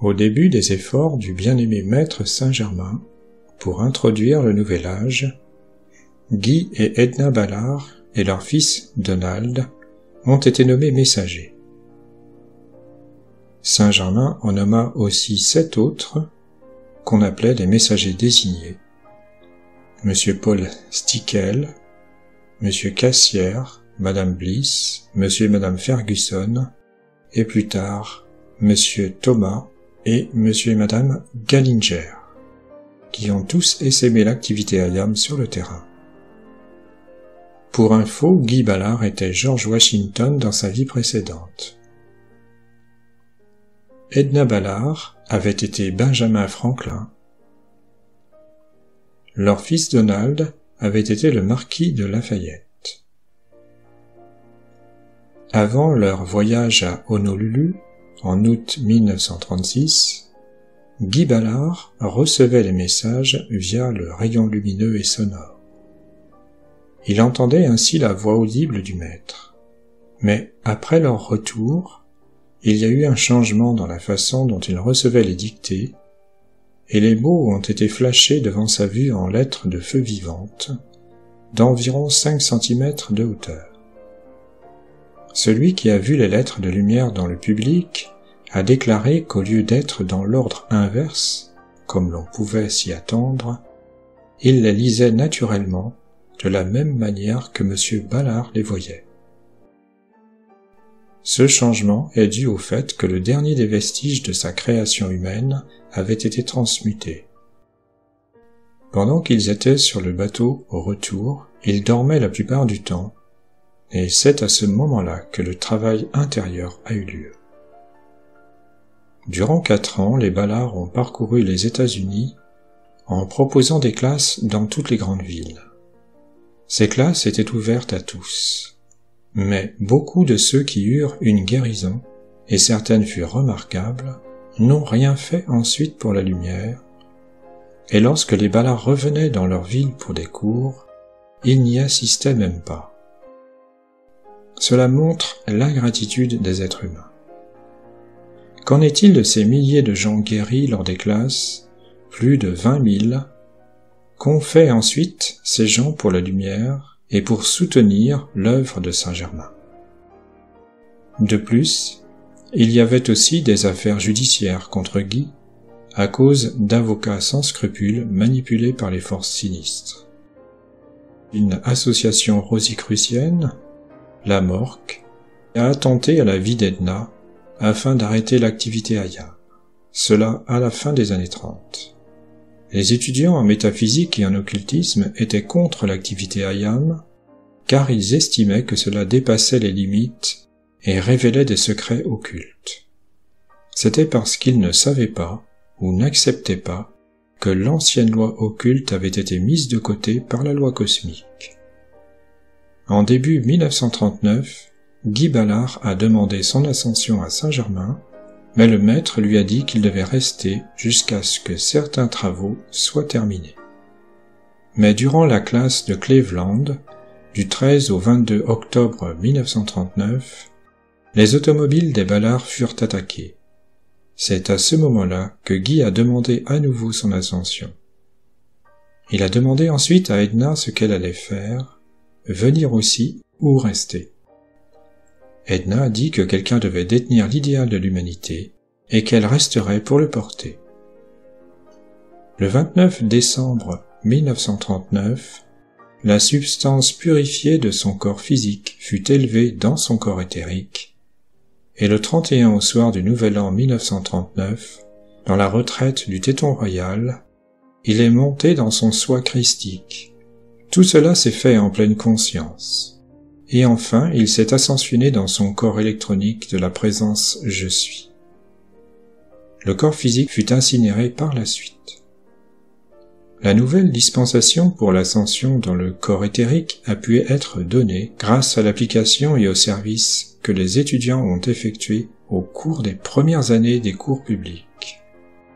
Au début des efforts du bien-aimé maître Saint-Germain pour introduire le nouvel âge, Guy et Edna Ballard et leur fils Donald ont été nommés messagers. Saint-Germain en nomma aussi 7 autres qu'on appelait des messagers désignés. Monsieur Paul Stickel, Monsieur Cassière, Madame Bliss, Monsieur et Madame Ferguson, et plus tard Monsieur Thomas et Monsieur et Madame Gallinger, qui ont tous essaimé l'activité IAM sur le terrain. Pour info, Guy Ballard était George Washington dans sa vie précédente. Edna Ballard avait été Benjamin Franklin. Leur fils Donald avait été le marquis de Lafayette. Avant leur voyage à Honolulu, en août 1936, Guy Ballard recevait les messages via le rayon lumineux et sonore. Il entendait ainsi la voix audible du maître. Mais après leur retour, il y a eu un changement dans la façon dont il recevait les dictées, et les mots ont été flashés devant sa vue en lettres de feu vivantes, d'environ 5 cm de hauteur. Celui qui a vu les lettres de lumière dans le public a déclaré qu'au lieu d'être dans l'ordre inverse, comme l'on pouvait s'y attendre, il les lisait naturellement, de la même manière que M. Ballard les voyait. Ce changement est dû au fait que le dernier des vestiges de sa création humaine avait été transmuté. Pendant qu'ils étaient sur le bateau au retour, ils dormaient la plupart du temps, et c'est à ce moment-là que le travail intérieur a eu lieu. Durant 4 ans, les Ballard ont parcouru les États-Unis en proposant des classes dans toutes les grandes villes. Ces classes étaient ouvertes à tous, mais beaucoup de ceux qui eurent une guérison, et certaines furent remarquables, n'ont rien fait ensuite pour la lumière, et lorsque les Ballard revenaient dans leur ville pour des cours, ils n'y assistaient même pas. Cela montre l'ingratitude des êtres humains. Qu'en est-il de ces milliers de gens guéris lors des classes, plus de 20 000, qu'ont fait ensuite ces gens pour la lumière et pour soutenir l'œuvre de Saint-Germain? De plus, il y avait aussi des affaires judiciaires contre Guy, à cause d'avocats sans scrupules manipulés par les forces sinistres. Une association rosicrucienne, la Morque, a attenté à la vie d'Edna afin d'arrêter l'activité IAM, cela à la fin des années 30. Les étudiants en métaphysique et en occultisme étaient contre l'activité IAM, car ils estimaient que cela dépassait les limites et révélait des secrets occultes. C'était parce qu'ils ne savaient pas, ou n'acceptaient pas, que l'ancienne loi occulte avait été mise de côté par la loi cosmique. En début 1939, Guy Ballard a demandé son ascension à Saint-Germain, mais le maître lui a dit qu'il devait rester jusqu'à ce que certains travaux soient terminés. Mais durant la classe de Cleveland, du 13 au 22 octobre 1939, les automobiles des Ballard furent attaquées. C'est à ce moment-là que Guy a demandé à nouveau son ascension. Il a demandé ensuite à Edna ce qu'elle allait faire, venir aussi ou rester. Edna a dit que quelqu'un devait détenir l'idéal de l'humanité et qu'elle resterait pour le porter. Le 29 décembre 1939, la substance purifiée de son corps physique fut élevée dans son corps éthérique, et le 31 au soir du Nouvel An 1939, dans la retraite du Téton Royal, il est monté dans son soi christique. Tout cela s'est fait en pleine conscience. Et enfin, il s'est ascensionné dans son corps électronique de la présence « Je suis ». Le corps physique fut incinéré par la suite. La nouvelle dispensation pour l'ascension dans le corps éthérique a pu être donnée grâce à l'application et au service que les étudiants ont effectués au cours des premières années des cours publics.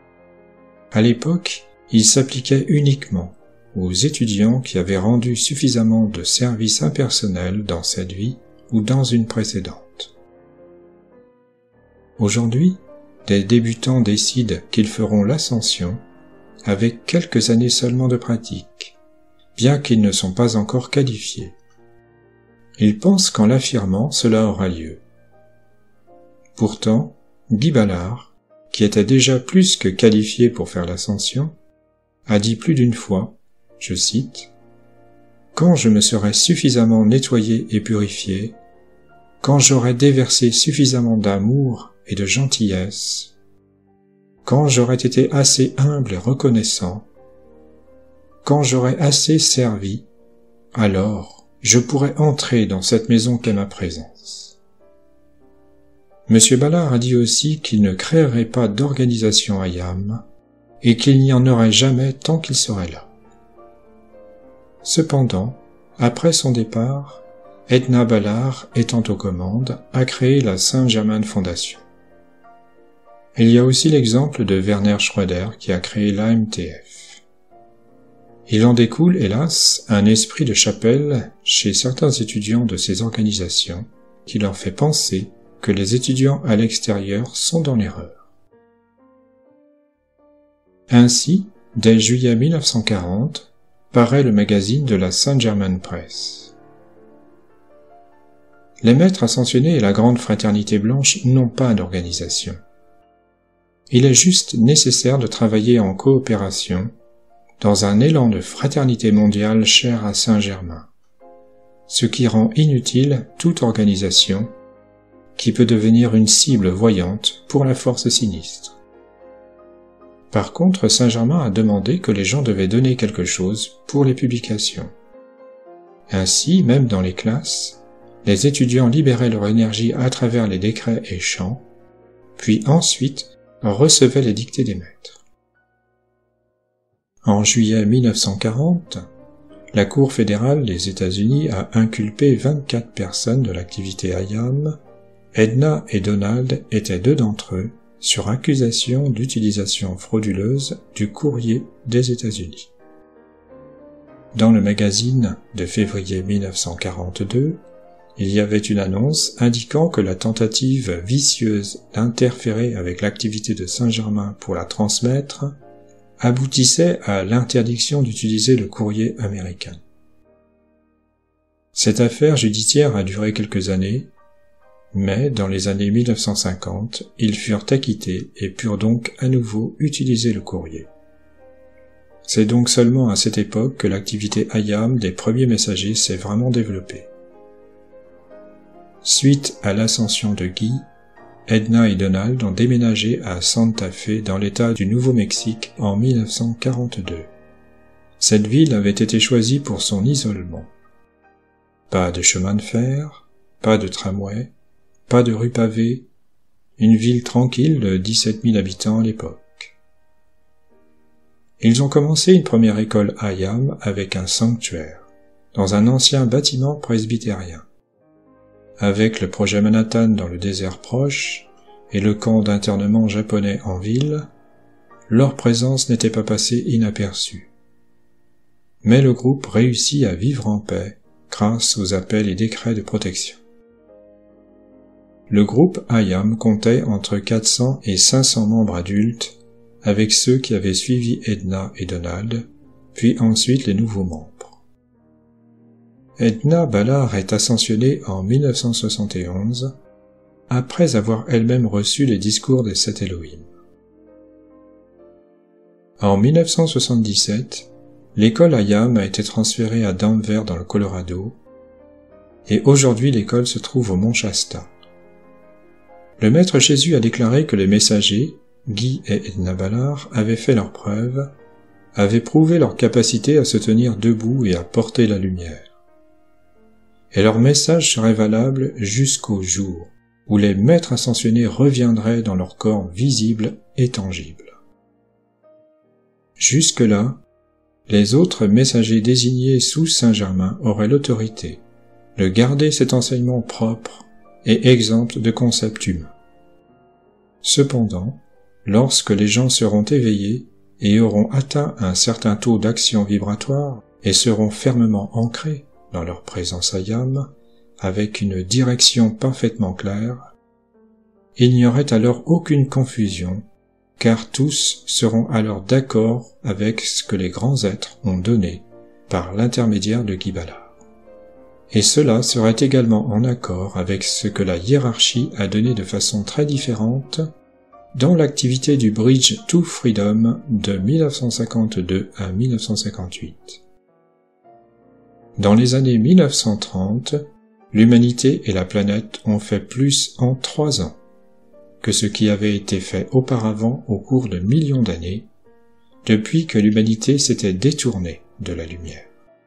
À l'époque, il s'appliquait uniquement aux étudiants qui avaient rendu suffisamment de services impersonnels dans cette vie ou dans une précédente. Aujourd'hui, des débutants décident qu'ils feront l'ascension avec quelques années seulement de pratique, bien qu'ils ne sont pas encore qualifiés. Ils pensent qu'en l'affirmant, cela aura lieu. Pourtant, Guy Ballard, qui était déjà plus que qualifié pour faire l'ascension, a dit plus d'une fois, je cite, « Quand je me serai suffisamment nettoyé et purifié, quand j'aurai déversé suffisamment d'amour et de gentillesse, quand j'aurai été assez humble et reconnaissant, quand j'aurai assez servi, alors je pourrai entrer dans cette maison qu'est ma présence. » M. Ballard a dit aussi qu'il ne créerait pas d'organisation IAM et qu'il n'y en aurait jamais tant qu'il serait là. Cependant, après son départ, Edna Ballard, étant aux commandes, a créé la Saint-Germain Fondation. Il y a aussi l'exemple de Werner Schröder qui a créé l'AMTF. Il en découle, hélas, un esprit de chapelle chez certains étudiants de ces organisations qui leur fait penser que les étudiants à l'extérieur sont dans l'erreur. Ainsi, dès juillet 1940, paraît le magazine de la Saint-Germain Press. Les maîtres ascensionnés et la grande fraternité blanche n'ont pas d'organisation. Il est juste nécessaire de travailler en coopération dans un élan de fraternité mondiale cher à Saint-Germain, ce qui rend inutile toute organisation qui peut devenir une cible voyante pour la force sinistre. Par contre, Saint-Germain a demandé que les gens devaient donner quelque chose pour les publications. Ainsi, même dans les classes, les étudiants libéraient leur énergie à travers les décrets et chants, puis ensuite recevaient les dictées des maîtres. En juillet 1940, la Cour fédérale des États-Unis a inculpé 24 personnes de l'activité IAM. Edna et Donald étaient deux d'entre eux, sur accusation d'utilisation frauduleuse du courrier des États-Unis. Dans le magazine de février 1942, il y avait une annonce indiquant que la tentative vicieuse d'interférer avec l'activité de Saint-Germain pour la transmettre aboutissait à l'interdiction d'utiliser le courrier américain. Cette affaire judiciaire a duré quelques années, mais dans les années 1950, ils furent acquittés et purent donc à nouveau utiliser le courrier. C'est donc seulement à cette époque que l'activité IAM des premiers messagers s'est vraiment développée. Suite à l'ascension de Guy, Edna et Donald ont déménagé à Santa Fe dans l'État du Nouveau-Mexique en 1942. Cette ville avait été choisie pour son isolement. Pas de chemin de fer, pas de tramway, pas de rue pavée, une ville tranquille de 17 000 habitants à l'époque. Ils ont commencé une première école IAM avec un sanctuaire, dans un ancien bâtiment presbytérien. Avec le projet Manhattan dans le désert proche et le camp d'internement japonais en ville, leur présence n'était pas passée inaperçue. Mais le groupe réussit à vivre en paix grâce aux appels et décrets de protection. Le groupe IAM comptait entre 400 et 500 membres adultes, avec ceux qui avaient suivi Edna et Donald, puis ensuite les nouveaux membres. Edna Ballard est ascensionnée en 1971, après avoir elle-même reçu les discours des 7 Elohim. En 1977, l'école IAM a été transférée à Denver dans le Colorado, et aujourd'hui l'école se trouve au Mont Shasta. Le Maître Jésus a déclaré que les messagers, Guy et Edna Ballard, avaient fait leurs preuves, avaient prouvé leur capacité à se tenir debout et à porter la lumière. Et leur message serait valable jusqu'au jour où les maîtres ascensionnés reviendraient dans leur corps visible et tangible. Jusque-là, les autres messagers désignés sous Saint-Germain auraient l'autorité de garder cet enseignement propre et exempt de concepts humains. Cependant, lorsque les gens seront éveillés et auront atteint un certain taux d'action vibratoire et seront fermement ancrés dans leur présence IAM, avec une direction parfaitement claire, il n'y aurait alors aucune confusion, car tous seront alors d'accord avec ce que les grands êtres ont donné par l'intermédiaire de Guy Ballard. Et cela serait également en accord avec ce que la hiérarchie a donné de façon très différente dans l'activité du Bridge to Freedom de 1952 à 1958. Dans les années 1930, l'humanité et la planète ont fait plus en 3 ans que ce qui avait été fait auparavant au cours de millions d'années, depuis que l'humanité s'était détournée de la lumière.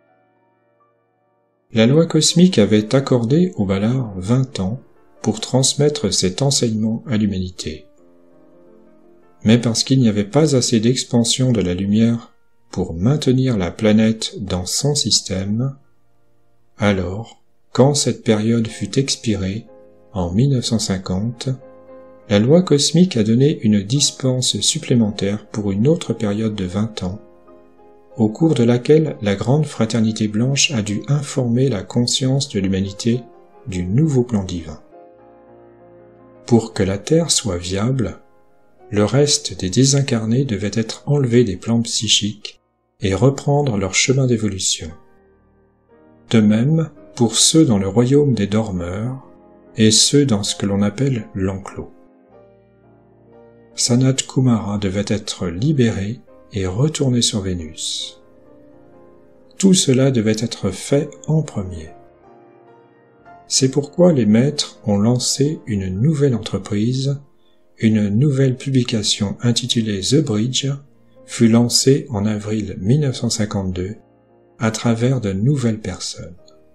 La loi cosmique avait accordé au Ballard 20 ans pour transmettre cet enseignement à l'humanité. Mais parce qu'il n'y avait pas assez d'expansion de la lumière pour maintenir la planète dans son système, alors, quand cette période fut expirée, en 1950, la loi cosmique a donné une dispense supplémentaire pour une autre période de 20 ans, au cours de laquelle la grande fraternité blanche a dû informer la conscience de l'humanité du nouveau plan divin. Pour que la Terre soit viable, le reste des désincarnés devait être enlevé des plans psychiques et reprendre leur chemin d'évolution. De même pour ceux dans le royaume des dormeurs et ceux dans ce que l'on appelle l'enclos. Sanat Kumara devait être libéré et retourné sur Vénus. Tout cela devait être fait en premier. C'est pourquoi les maîtres ont lancé une nouvelle entreprise. Une nouvelle publication intitulée The Bridge fut lancée en avril 1952 à travers de nouvelles personnes.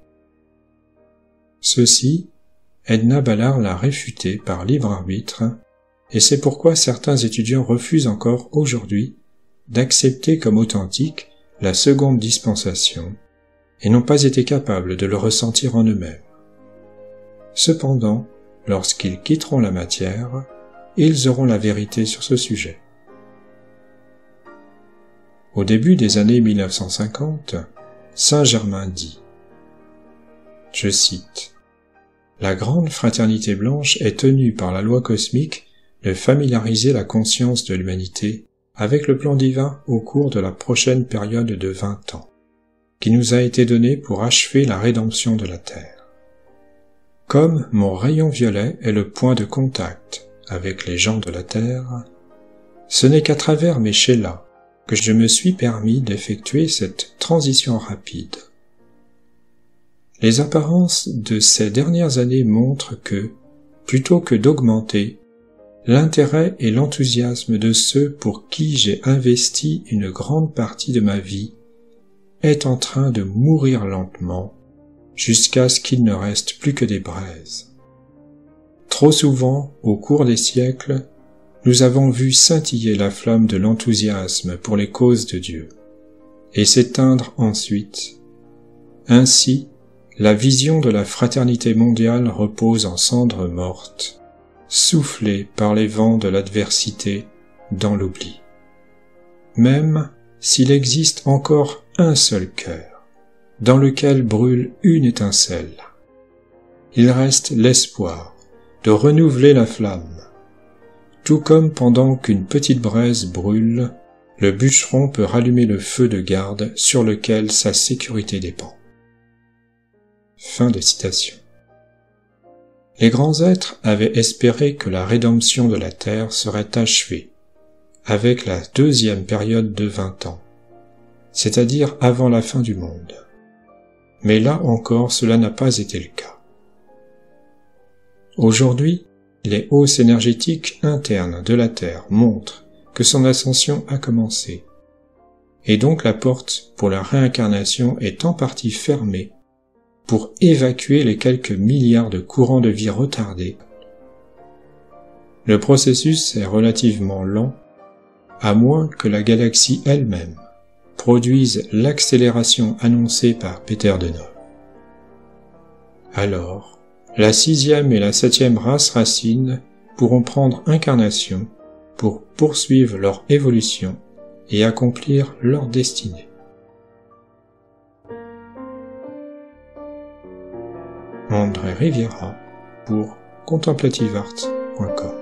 Ceci, Edna Ballard l'a réfuté par libre arbitre, et c'est pourquoi certains étudiants refusent encore aujourd'hui d'accepter comme authentique la seconde dispensation et n'ont pas été capables de le ressentir en eux-mêmes. Cependant, lorsqu'ils quitteront la matière, ils auront la vérité sur ce sujet. Au début des années 1950, Saint Germain dit, je cite, « La grande fraternité blanche est tenue par la loi cosmique de familiariser la conscience de l'humanité avec le plan divin au cours de la prochaine période de 20 ans, qui nous a été donnée pour achever la rédemption de la Terre. Comme mon rayon violet est le point de contact avec les gens de la Terre, ce n'est qu'à travers mes chélas que je me suis permis d'effectuer cette transition rapide. Les apparences de ces dernières années montrent que, plutôt que d'augmenter, l'intérêt et l'enthousiasme de ceux pour qui j'ai investi une grande partie de ma vie est en train de mourir lentement jusqu'à ce qu'il ne reste plus que des braises. Trop souvent, au cours des siècles, nous avons vu scintiller la flamme de l'enthousiasme pour les causes de Dieu, et s'éteindre ensuite. Ainsi, la vision de la fraternité mondiale repose en cendres mortes, soufflée par les vents de l'adversité dans l'oubli. Même s'il existe encore un seul cœur, dans lequel brûle une étincelle, il reste l'espoir de renouveler la flamme. Tout comme pendant qu'une petite braise brûle, le bûcheron peut rallumer le feu de garde sur lequel sa sécurité dépend. Fin de citation. Les grands êtres avaient espéré que la rédemption de la Terre serait achevée avec la deuxième période de 20 ans, c'est-à-dire avant la fin du monde. Mais là encore, cela n'a pas été le cas. Aujourd'hui, les hausses énergétiques internes de la Terre montrent que son ascension a commencé, et donc la porte pour la réincarnation est en partie fermée pour évacuer les quelques milliards de courants de vie retardés. Le processus est relativement lent, à moins que la galaxie elle-même produise l'accélération annoncée par Peter Deneuve. Alors, la 6e et la 7e race racine pourront prendre incarnation pour poursuivre leur évolution et accomplir leur destinée. André Riviera pour Contemplative Art gmail.com.